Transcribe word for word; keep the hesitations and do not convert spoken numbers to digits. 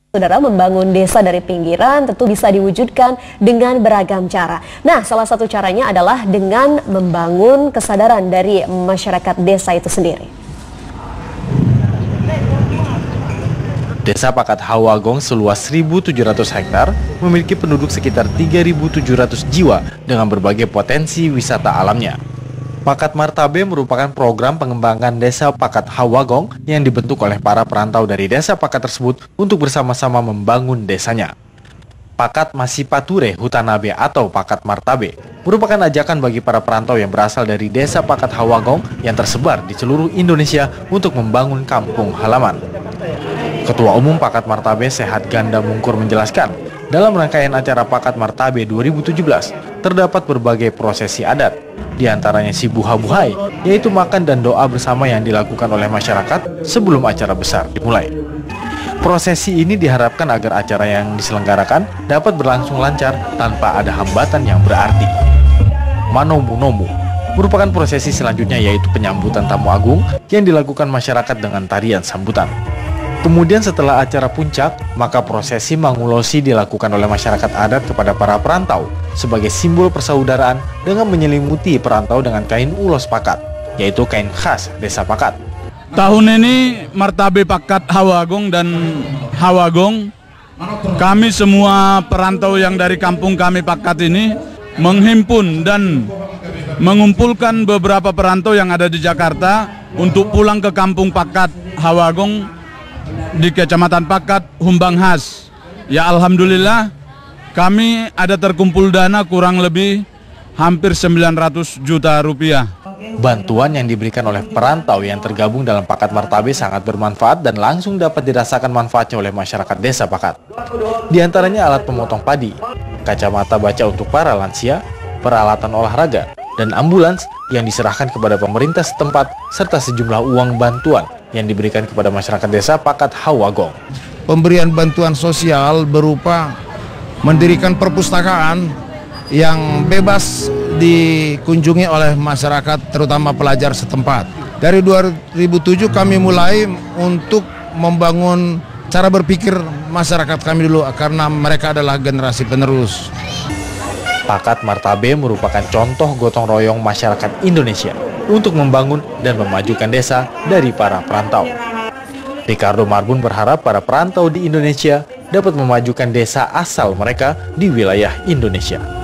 Saudara, membangun desa dari pinggiran tentu bisa diwujudkan dengan beragam cara. Nah, salah satu caranya adalah dengan membangun kesadaran dari masyarakat desa itu sendiri. Desa Pakat Hawagong seluas seribu tujuh ratus hektar memiliki penduduk sekitar tiga ribu tujuh ratus jiwa dengan berbagai potensi wisata alamnya. Pakat Martabe merupakan program pengembangan desa Pakat Hawagong yang dibentuk oleh para perantau dari desa Pakat tersebut untuk bersama-sama membangun desanya. Pakat Masipature Hutanabe atau Pakat Martabe merupakan ajakan bagi para perantau yang berasal dari desa Pakat Hawagong yang tersebar di seluruh Indonesia untuk membangun kampung halaman. Ketua Umum Pakat Martabe Sehat Ganda Mungkur menjelaskan, dalam rangkaian acara Pakat Martabe dua ribu tujuh belas terdapat berbagai prosesi adat, di antaranya si buha-buhai, yaitu makan dan doa bersama yang dilakukan oleh masyarakat sebelum acara besar dimulai. Prosesi ini diharapkan agar acara yang diselenggarakan dapat berlangsung lancar tanpa ada hambatan yang berarti. Manomu-nomu merupakan prosesi selanjutnya, yaitu penyambutan tamu agung yang dilakukan masyarakat dengan tarian sambutan. Kemudian setelah acara puncak, maka prosesi mangulosi dilakukan oleh masyarakat adat kepada para perantau sebagai simbol persaudaraan dengan menyelimuti perantau dengan kain ulos Pakat, yaitu kain khas desa Pakat. Tahun ini Martabe Pakat Hawagong dan Hawagong, kami semua perantau yang dari kampung kami Pakat ini menghimpun dan mengumpulkan beberapa perantau yang ada di Jakarta untuk pulang ke kampung Pakat Hawagong di Kecamatan Pakat, Humbang Has. Ya alhamdulillah kami ada terkumpul dana kurang lebih hampir sembilan ratus juta rupiah. Bantuan yang diberikan oleh perantau yang tergabung dalam Pakat Martabe sangat bermanfaat dan langsung dapat dirasakan manfaatnya oleh masyarakat desa Pakat. Di antaranya alat pemotong padi, kacamata baca untuk para lansia, peralatan olahraga, dan ambulans yang diserahkan kepada pemerintah setempat, serta sejumlah uang bantuan yang diberikan kepada masyarakat desa Pakat Hawagong. Pemberian bantuan sosial berupa mendirikan perpustakaan yang bebas dikunjungi oleh masyarakat, terutama pelajar setempat. Dari dua ribu tujuh kami mulai untuk membangun cara berpikir masyarakat kami dulu, karena mereka adalah generasi penerus. Pakat Martabe merupakan contoh gotong royong masyarakat Indonesia untuk membangun dan memajukan desa dari para perantau. Ricardo Marbun berharap para perantau di Indonesia dapat memajukan desa asal mereka di wilayah Indonesia.